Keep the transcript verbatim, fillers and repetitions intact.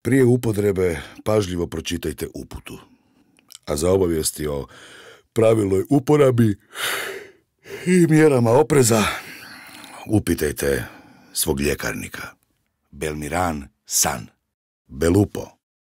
Prije upotrebe pažljivo pročitajte uputu. A za obavijesti o pravilnoj uporabi i mjerama opreza upitajte svog ljekarnika. Belmiran San. Belupo.